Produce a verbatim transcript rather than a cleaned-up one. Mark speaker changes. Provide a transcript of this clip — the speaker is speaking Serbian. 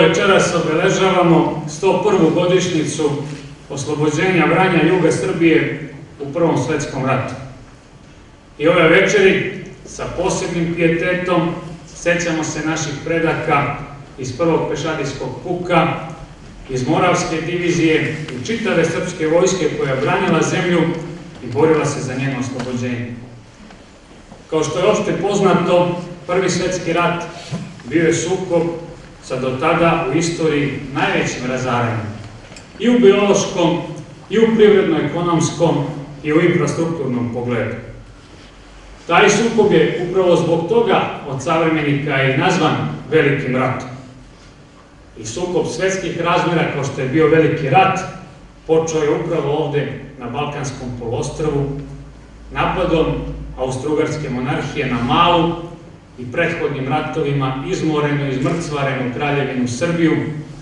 Speaker 1: večeras obeležavamo sto prvu godišnjicu oslobođenja Vranja i juga Srbije u Prvom svetskom ratu. I ove večeri sa posebnim pijetetom sećamo se naših predaka iz prvog pešadijskog puka, iz Moravske divizije i čitave srpske vojske koja je branila zemlju i borila se za njeno oslobođenje. Kao što je opšte poznato, Prvi svetski rat bio je sukob sa do tada u istoriji najvećim razaranjem. I u biološkom, i u privredno-ekonomskom, i u infrastrukturnom pogledu. Taj sukob je upravo zbog toga od savremenika i nazvan Velikim ratom. I sukob svetskih razmjera, kao što je bio Veliki rat, počeo je upravo ovde na Balkanskom poluostrvu, napadom Austro-Ugarske monarhije na malu i prethodnim ratovima izmorenu, izmrcvarenu Kraljevinu Srbiju